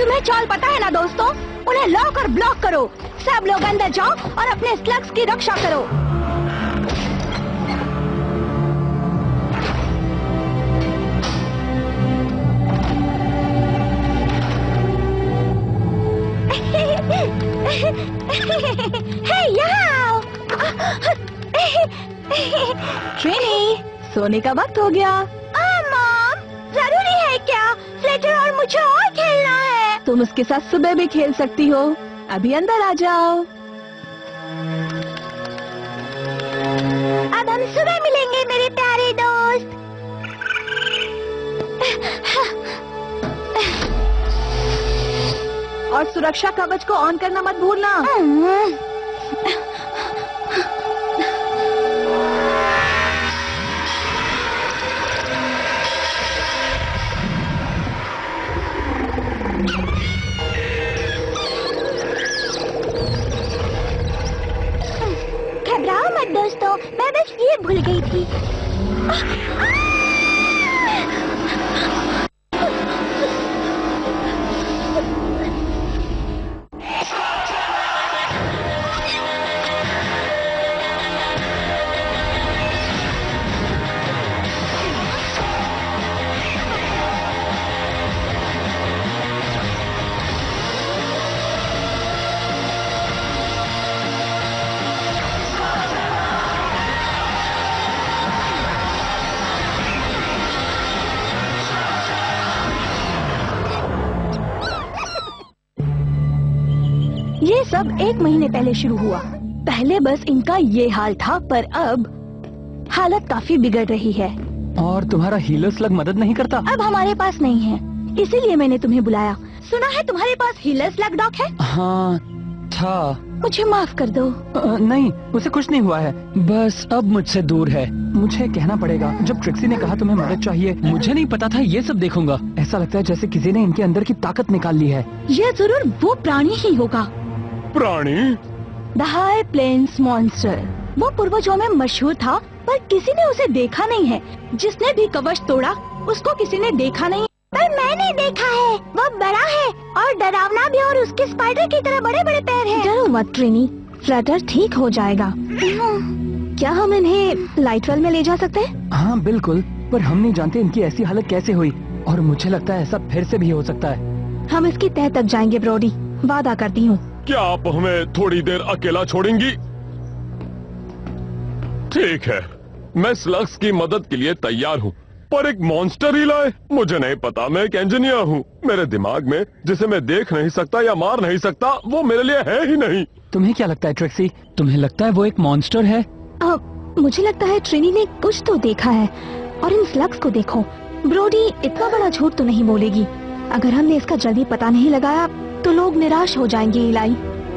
तुम्हें चाल पता है ना दोस्तों, उन्हें लॉक और ब्लॉक करो। सब लोग अंदर जाओ और अपने स्लग्स की रक्षा करो। हे यहाँ ट्रेनी, सोने का वक्त हो गया। मॉम, जरूरी है क्या? फ्लेचर और मुझे और खेलना है। तुम उसके साथ सुबह भी खेल सकती हो। अभी अंदर आ जाओ। अब हम सुबह मिलेंगे मेरे प्यारे दोस्त। और सुरक्षा कवच को ऑन करना मत भूलना। घबराओ मत दोस्तों, मैं बस ये भूल गई थी। ये सब 1 महीने पहले शुरू हुआ। पहले बस इनका ये हाल था, पर अब हालत काफी बिगड़ रही है। और तुम्हारा हीलर स्लग मदद नहीं करता? अब हमारे पास नहीं है, इसीलिए मैंने तुम्हें बुलाया। सुना है तुम्हारे पास हीलर स्लग डॉग है? हाँ था। मुझे माफ कर दो। नहीं, उसे कुछ नहीं हुआ है, बस अब मुझसे दूर है। मुझे कहना पड़ेगा, जब ट्रिक्सी ने कहा तुम्हें मदद चाहिए, मुझे नहीं पता था ये सब देखूंगा। ऐसा लगता है जैसे किसी ने इनके अंदर की ताकत निकाल ली है। ये जरूर वो प्राणी ही होगा। प्राणी? The high plains monster. वो पूर्वजों में मशहूर था, पर किसी ने उसे देखा नहीं है। जिसने भी कवच तोड़ा, उसको किसी ने देखा नहीं, पर मैंने देखा है। वो बड़ा है और डरावना भी, और उसके स्पाइडर की तरह बड़े बड़े पैर हैं। डरो मत ट्रेनी, फ्लटर ठीक हो जाएगा। क्या हम इन्हें लाइटवेल में ले जा सकते हैं? हाँ बिल्कुल, पर हम नहीं जानते इनकी ऐसी हालत कैसे हुई, और मुझे लगता है ऐसा फिर से भी हो सकता है। हम इसकी तह तक जाएंगे ब्रोडी, वादा करती हूँ। क्या आप हमें थोड़ी देर अकेला छोड़ेंगी? ठीक है, मैं स्लग्स की मदद के लिए तैयार हूँ, पर एक मॉन्स्टर ही लाए? मुझे नहीं पता, मैं एक इंजीनियर हूँ। मेरे दिमाग में जिसे मैं देख नहीं सकता या मार नहीं सकता, वो मेरे लिए है ही नहीं। तुम्हें क्या लगता है ट्रिक्सी, तुम्हें लगता है वो एक मॉन्स्टर है? मुझे लगता है ट्रिनी ने कुछ तो देखा है। और इन स्लग्स को देखो, ब्रोडी इतना बड़ा झूठ तो नहीं बोलेगी। अगर हमने इसका जल्दी पता नहीं लगाया तो लोग निराश हो जाएंगे। इलाई,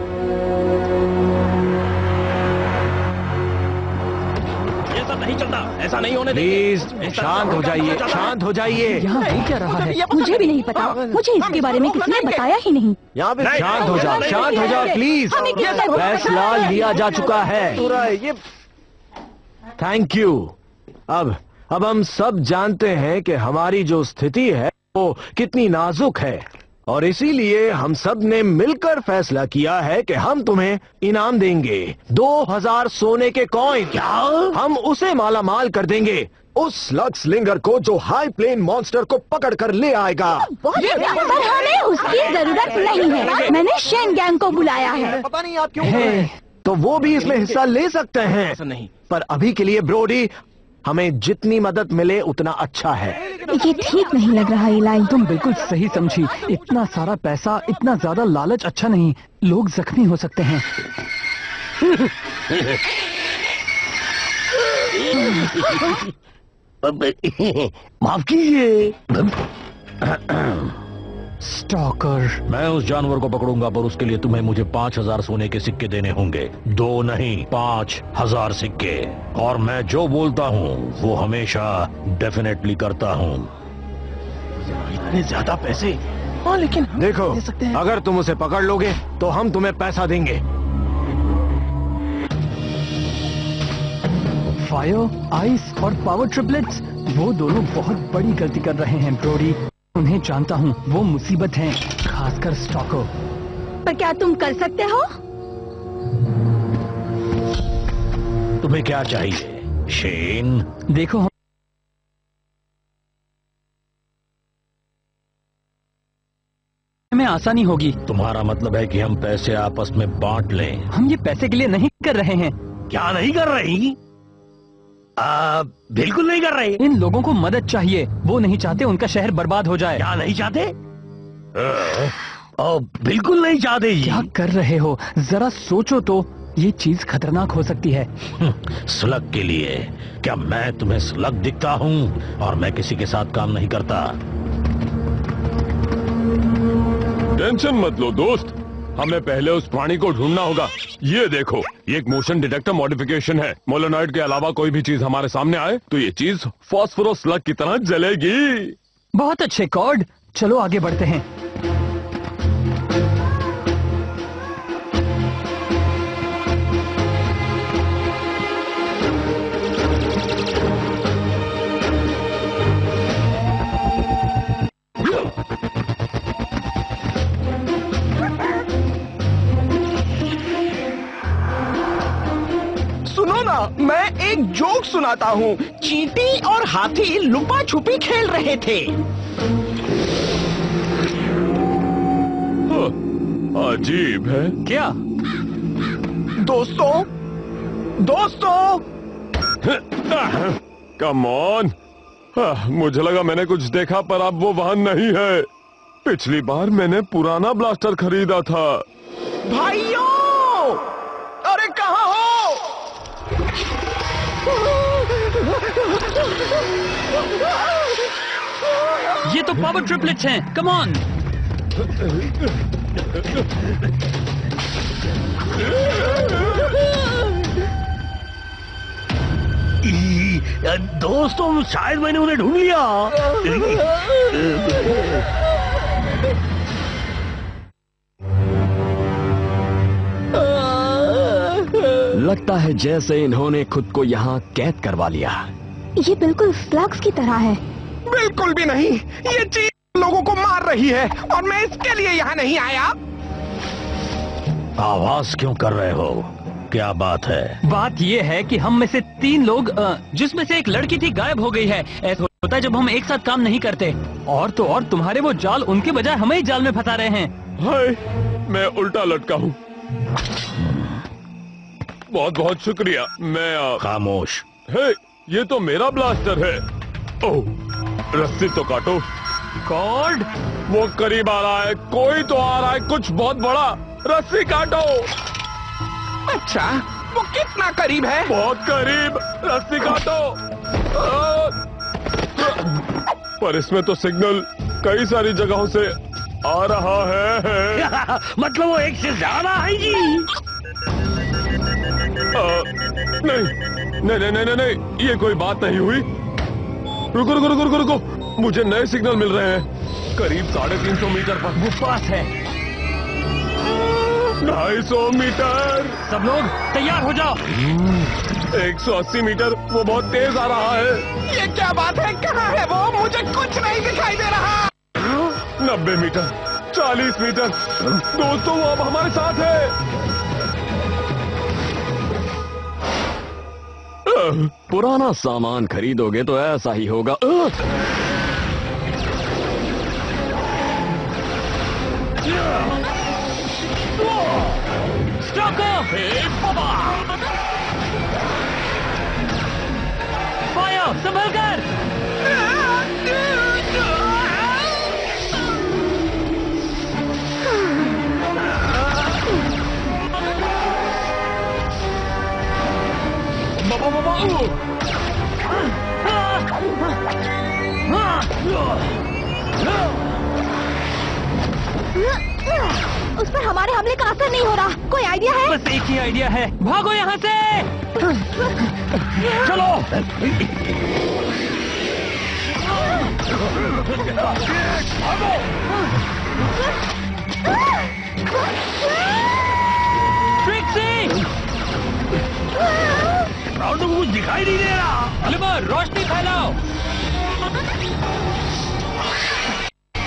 ये सब नहीं चलता, ऐसा नहीं होने देंगे। प्लीज शांत हो जाइए, शांत हो जाइए। यहाँ हो क्या रहा है? मुझे भी नहीं पता, मुझे इसके बारे में किसी ने बताया ही नहीं। यहाँ पे शांत हो जाओ, शांत हो जाओ प्लीज। फैसला लिया जा चुका है। Thank you. अब हम सब जानते हैं कि हमारी जो स्थिति है वो कितनी नाजुक है, और इसीलिए हम सब ने मिलकर फैसला किया है कि हम तुम्हें इनाम देंगे 2000 सोने के कॉइन। क्या? हम उसे माला माल कर देंगे, उस स्लग स्लिंगर को जो हाई प्लेन मॉन्स्टर को पकड़ कर ले आएगा। पर हमें उसकी जरूरत नहीं है। मैंने शेन गैंग को बुलाया है। पता नहीं आप क्यों, तो वो भी इसमें हिस्सा ले सकते हैं। नहीं, पर अभी के लिए ब्रोडी, हमें जितनी मदद मिले उतना अच्छा है। ये ठीक नहीं लग रहा इलाई। तुम बिल्कुल सही समझी। इतना सारा पैसा, इतना ज्यादा लालच अच्छा नहीं, लोग जख्मी हो सकते हैं। माफ कीजिए। स्टॉकर, मैं उस जानवर को पकड़ूंगा, पर उसके लिए तुम्हें मुझे 5000 सोने के सिक्के देने होंगे। 2 नहीं, 5000 सिक्के। और मैं जो बोलता हूँ वो हमेशा डेफिनेटली करता हूँ। इतने ज्यादा पैसे? हाँ, लेकिन देखो, अगर तुम उसे पकड़ लोगे तो हम तुम्हें पैसा देंगे। फायर, आइस और पावर ट्रिपलेट्स, वो दोनों बहुत बड़ी गलती कर रहे हैं ब्रोडी। उन्हें जानता हूँ, वो मुसीबत हैं, खासकर स्टॉको। पर क्या तुम कर सकते हो? तुम्हें क्या चाहिए शेन? देखो, हमें आसानी होगी। तुम्हारा मतलब है कि हम पैसे आपस में बांट लें? हम ये पैसे के लिए नहीं कर रहे हैं। क्या नहीं कर रही? बिल्कुल नहीं कर रहे। इन लोगों को मदद चाहिए, वो नहीं चाहते उनका शहर बर्बाद हो जाए। क्या नहीं चाहते? बिल्कुल नहीं चाहते जी। क्या कर रहे हो? जरा सोचो तो, ये चीज खतरनाक हो सकती है। स्लग के लिए? क्या मैं तुम्हें स्लग दिखता हूँ? और मैं किसी के साथ काम नहीं करता। टेंशन मत लो दोस्त, हमें पहले उस प्राणी को ढूंढना होगा। ये देखो, ये एक मोशन डिटेक्टर मॉडिफिकेशन है। मोलोनॉइड के अलावा कोई भी चीज हमारे सामने आए तो ये चीज फास्फोरस स्लग की तरह जलेगी। बहुत अच्छे कॉर्ड, चलो आगे बढ़ते हैं। मैं एक जोक सुनाता हूँ। चींटी और हाथी लुका छुपी खेल रहे थे। अजीब है। क्या? दोस्तों कम ऑन, मुझे लगा मैंने कुछ देखा, पर अब वो वहां नहीं है। पिछली बार मैंने पुराना ब्लास्टर खरीदा था। भाइयों, अरे कहाँ हो? ये तो पावर ट्रिपलेट्स हैं, कम ऑन। दोस्तों, शायद मैंने उन्हें ढूंढ लिया। लगता है जैसे इन्होंने खुद को यहाँ कैद करवा लिया। ये बिल्कुल स्लग्स की तरह है। बिल्कुल भी नहीं, ये चीज लोगों को मार रही है और मैं इसके लिए यहाँ नहीं आया। आवाज क्यों कर रहे हो? क्या बात है? बात ये है कि हम में से 3 लोग, जिसमें से एक लड़की थी, गायब हो गई है। ऐसा होता है जब हम एक साथ काम नहीं करते। और तो और तुम्हारे वो जाल, उनके बजाय हमें ही जाल में फंसा रहे हैं। हाय, मैं उल्टा लटका हूँ। बहुत बहुत शुक्रिया। मैं खामोश। हे, ये तो मेरा ब्लास्टर है। ओह, रस्सी तो काटो। कॉर्ड, वो करीब आ रहा है, कोई तो आ रहा है, कुछ बहुत बड़ा। रस्सी काटो। अच्छा, वो कितना करीब है? बहुत करीब, रस्सी काटो। पर इसमें तो सिग्नल कई सारी जगहों से आ रहा है। मतलब वो एक से ज्यादा है जी। नहीं, ये कोई बात नहीं हुई। रुको रुको रुको रुको रुको, मुझे नए सिग्नल मिल रहे हैं। करीब 350 मीटर पर वो पास है। 250 मीटर। सब लोग तैयार हो जाओ। 180 मीटर, वो बहुत तेज आ रहा है। ये क्या बात है? कहाँ है वो? मुझे कुछ नहीं दिखाई दे रहा। 90 मीटर, 40 मीटर। दोस्तों, वो अब हमारे साथ है। पुराना सामान खरीदोगे तो ऐसा ही होगा। फायर, संभल कर। उस पर हमारे हमले का असर नहीं हो रहा। कोई आइडिया है? बस एक ही आइडिया है, भागो यहाँ से। चलो। ट्रिक्सी, राउंड को कुछ दिखाई नहीं दे रहा। ओलिवर, रोशनी फैलाओ।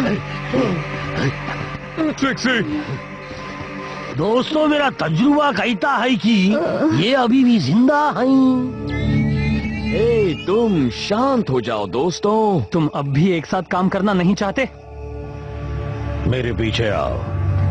ट्रिक्सी, दोस्तों, मेरा तजुर्बा कहता है कि ये अभी भी जिंदा हैं। तुम शांत हो जाओ दोस्तों। तुम अब भी एक साथ काम करना नहीं चाहते? मेरे पीछे आओ।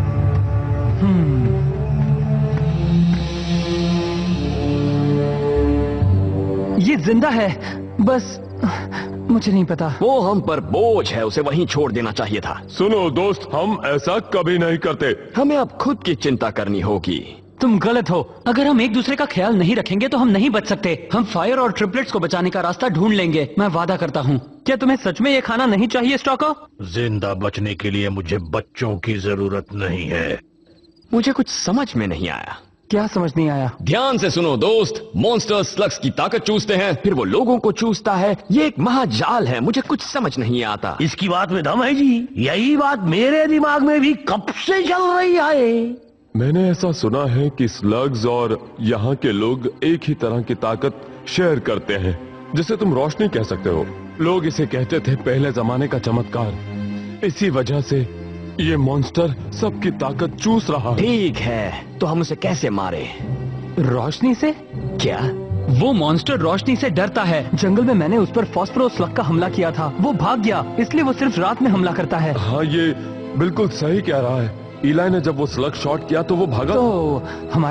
ये जिंदा है, बस मुझे नहीं पता। वो हम पर बोझ है, उसे वहीं छोड़ देना चाहिए था। सुनो दोस्त, हम ऐसा कभी नहीं करते। हमें अब खुद की चिंता करनी होगी। तुम गलत हो। अगर हम एक दूसरे का ख्याल नहीं रखेंगे तो हम नहीं बच सकते। हम फायर और ट्रिपलेट्स को बचाने का रास्ता ढूंढ लेंगे, मैं वादा करता हूँ। क्या तुम्हें सच में ये खाना नहीं चाहिए, स्टॉको? जिंदा बचने के लिए मुझे बच्चों की जरूरत नहीं है। मुझे कुछ समझ में नहीं आया। क्या समझ नहीं आया? ध्यान से सुनो दोस्त, मॉन्स्टर स्लग्स की ताकत चूसते हैं, फिर वो लोगों को चूसता है। ये एक महाजाल है, मुझे कुछ समझ नहीं आता। इसकी बात में दम है जी। यही बात मेरे दिमाग में भी कब से चल रही है। मैंने ऐसा सुना है कि स्लग्स और यहाँ के लोग एक ही तरह की ताकत शेयर करते हैं, जिसे तुम रोशनी कह सकते हो। लोग इसे कहते थे पहले जमाने का चमत्कार। इसी वजह से ये मॉन्स्टर सबकी ताकत चूस रहा है। ठीक है, तो हम उसे कैसे मारे? रोशनी से? क्या? वो मॉन्स्टर रोशनी से डरता है। जंगल में मैंने उस पर फॉस्फोरस स्लग का हमला किया था, वो भाग गया, इसलिए वो सिर्फ रात में हमला करता है। हाँ, ये बिल्कुल सही कह रहा है। इलाई ने जब वो स्लग शॉट किया तो वो भागा। तो हमारे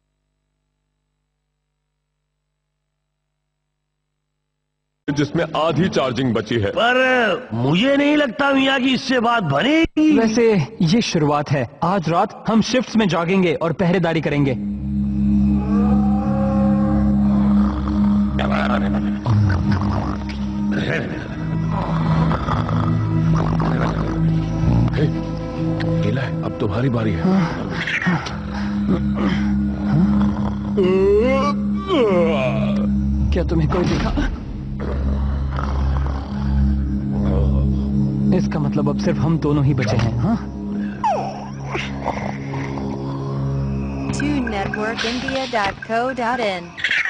जिसमें आधी चार्जिंग बची है। पर मुझे नहीं लगता मियाँ की इससे बात बनेगी। वैसे ये शुरुआत है। आज रात हम शिफ्ट्स में जागेंगे और पहरेदारी करेंगे। इलाई, अब तुम्हारी बारी है। क्या तुम्हें कोई दिखा? इसका मतलब अब सिर्फ हम दोनों ही बचे हैं। हाँ, TuneNetworkIndia.co.in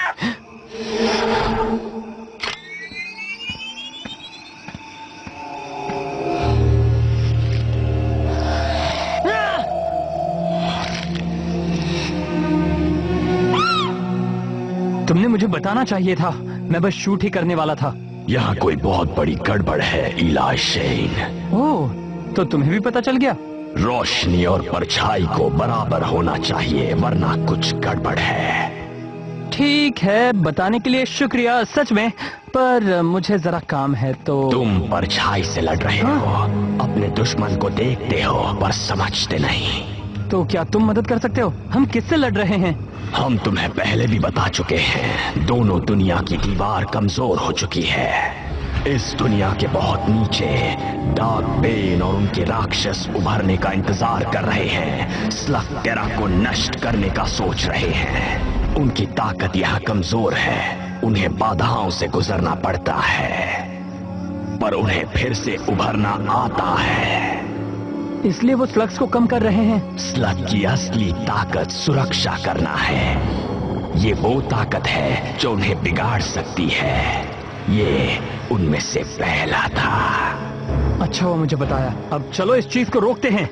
तुमने मुझे बताना चाहिए था, मैं बस शूट ही करने वाला था। यहाँ कोई बहुत बड़ी गड़बड़ है इलाई शेन। ओह, तो तुम्हें भी पता चल गया? रोशनी और परछाई को बराबर होना चाहिए, वरना कुछ गड़बड़ है। ठीक है, बताने के लिए शुक्रिया सच में, पर मुझे जरा काम है तो। तुम परछाई से लड़ रहे हो, अपने दुश्मन को देखते हो पर समझते नहीं। तो क्या तुम मदद कर सकते हो? हम किससे लड़ रहे हैं? हम तुम्हें पहले भी बता चुके हैं, दोनों दुनिया की दीवार कमजोर हो चुकी है। इस दुनिया के बहुत नीचे डार्क बेन और उनके राक्षस उभरने का इंतजार कर रहे हैं। स्लग टेरा को नष्ट करने का सोच रहे हैं। उनकी ताकत यहाँ कमजोर है, उन्हें बाधाओं से गुजरना पड़ता है, पर उन्हें फिर से उभरना आता है। इसलिए वो स्लग्स को कम कर रहे हैं। स्लग की असली ताकत सुरक्षा करना है। ये वो ताकत है जो उन्हें बिगाड़ सकती है। ये उनमें से पहला था। अच्छा वो मुझे बताया। अब चलो इस चीज को रोकते हैं।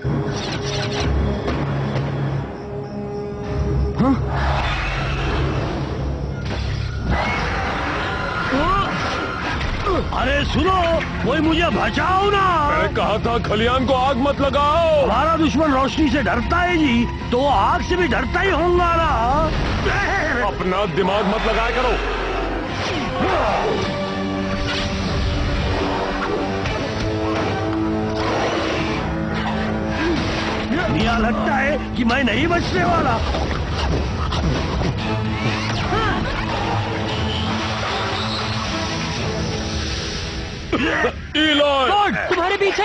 हाँ? अरे सुनो, कोई मुझे बचाओ ना। मैंने कहा था खलियान को आग मत लगाओ। हमारा दुश्मन रोशनी से डरता है जी, तो आग से भी डरता ही होगा ना। अपना दिमाग मत लगाया करो। मियां लगता है कि मैं नहीं बचने वाला। इलाई! तुम्हारे पीछे!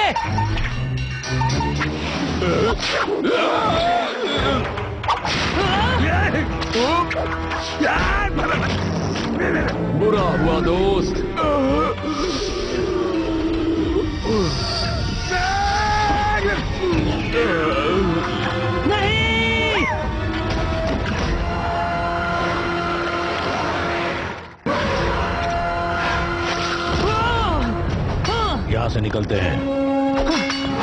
बुरा हुआ दोस्त। यहाँ से निकलते हैं।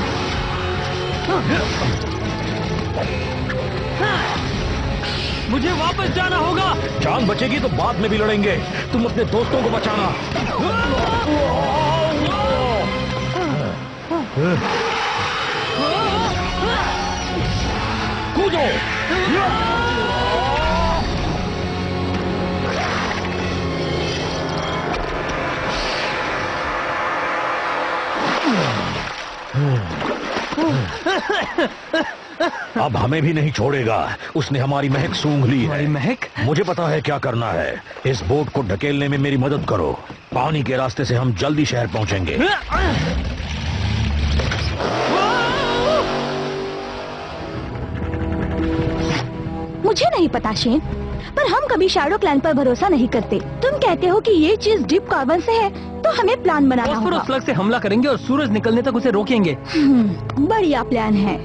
मुझे वापस जाना होगा। जान बचेगी तो बाद में भी लड़ेंगे। तुम अपने दोस्तों को बचाना। कूदो। अब हमें भी नहीं छोड़ेगा। उसने हमारी महक सूंघ ली है। हमारी महक? मुझे पता है क्या करना है। इस बोट को ढकेलने में मेरी मदद करो। पानी के रास्ते से हम जल्दी शहर पहुंचेंगे। मुझे नहीं पता शेन, पर हम कभी शैडो क्लैन पर भरोसा नहीं करते। तुम कहते हो कि ये चीज डीप कार्बन से है, तो हमें प्लान बनाना होगा। फास्फोरस स्लग से हमला करेंगे और सूरज निकलने तक उसे रोकेंगे। बढ़िया प्लान है।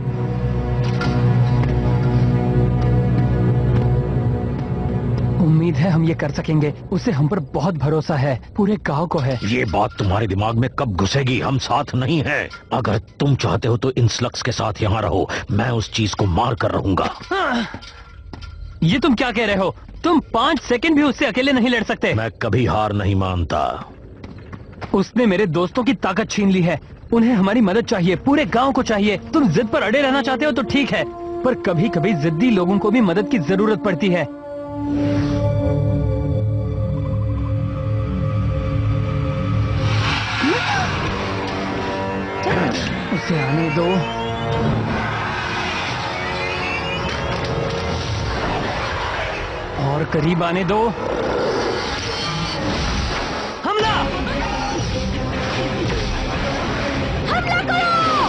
उम्मीद है हम ये कर सकेंगे। उसे हम पर बहुत भरोसा है, पूरे गांव को है। ये बात तुम्हारे दिमाग में कब घुसेगी? हम साथ नहीं हैं। अगर तुम चाहते हो तो इन स्लग्स के साथ यहाँ रहो। मैं उस चीज को मार कर रहूंगा। ये तुम क्या कह रहे हो? तुम 5 सेकंड भी उससे अकेले नहीं लड़ सकते। मैं कभी हार नहीं मानता। उसने मेरे दोस्तों की ताकत छीन ली है। उन्हें हमारी मदद चाहिए, पूरे गांव को चाहिए। तुम जिद पर अड़े रहना चाहते हो तो ठीक है, पर कभी कभी जिद्दी लोगों को भी मदद की जरूरत पड़ती है। उसे आने दो। और करीब आने दो। हमला! हमला करो!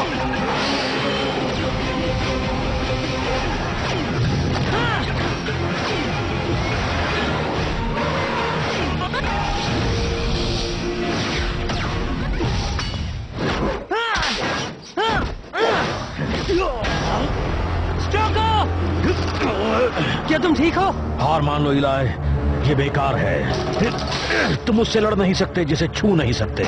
क्या तुम ठीक हो? हार मान लो इलाय, ये बेकार है। तुम उससे लड़ नहीं सकते जिसे छू नहीं सकते।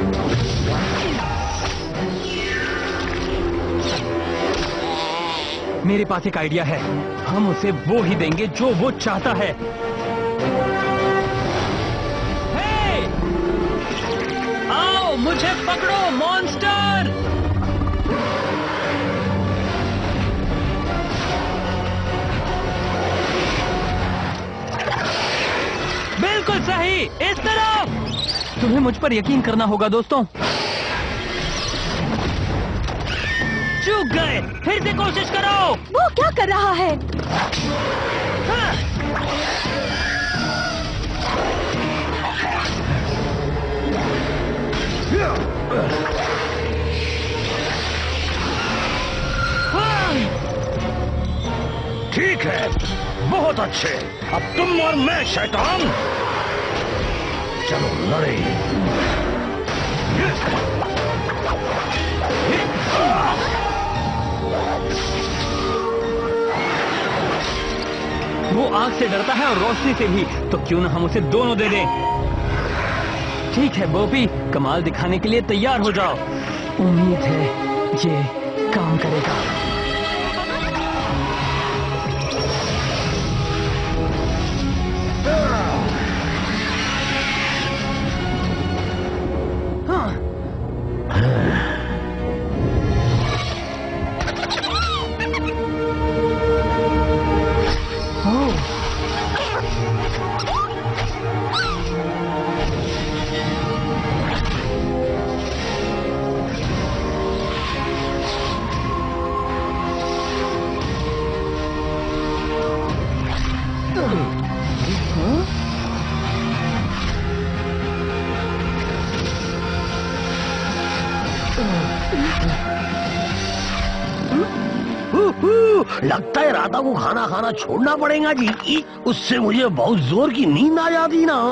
मेरे पास एक आइडिया है। हम उसे वो ही देंगे जो वो चाहता है। हे! आओ मुझे पकड़ो मॉन्स्टर! बिल्कुल सही, इस तरफ। तुम्हें मुझ पर यकीन करना होगा दोस्तों। चूक गए, फिर से कोशिश करो। वो क्या कर रहा है? ठीक है, बहुत अच्छे। अब तुम और मैं शैतान, चलो लड़े। वो आग से डरता है और रोशनी से भी, तो क्यों ना हम उसे दोनों दे दें। ठीक है बोपी, कमाल दिखाने के लिए तैयार हो जाओ। उम्मीद है ये काम करेगा। लगता है राधा को खाना खाना छोड़ना पड़ेगा जी। उससे मुझे बहुत जोर की नींद आ जाती ना।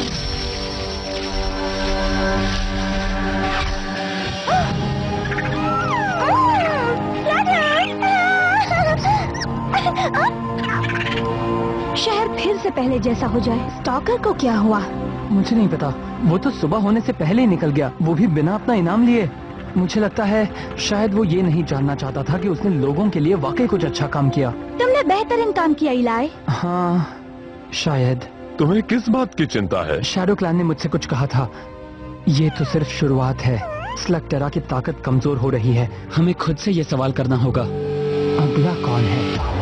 शहर फिर से पहले जैसा हो जाए। स्टॉकर को क्या हुआ? मुझे नहीं पता, वो तो सुबह होने से पहले ही निकल गया, वो भी बिना अपना इनाम लिए। मुझे लगता है शायद वो ये नहीं जानना चाहता था कि उसने लोगों के लिए वाकई कुछ अच्छा काम किया। तुमने बेहतरीन काम किया इलाई। हाँ शायद। तुम्हें किस बात की चिंता है? शैडो क्लैन ने मुझसे कुछ कहा था। ये तो सिर्फ शुरुआत है। स्लगटेरा की ताकत कमजोर हो रही है। हमें खुद से ये सवाल करना होगा, अगला कौन है?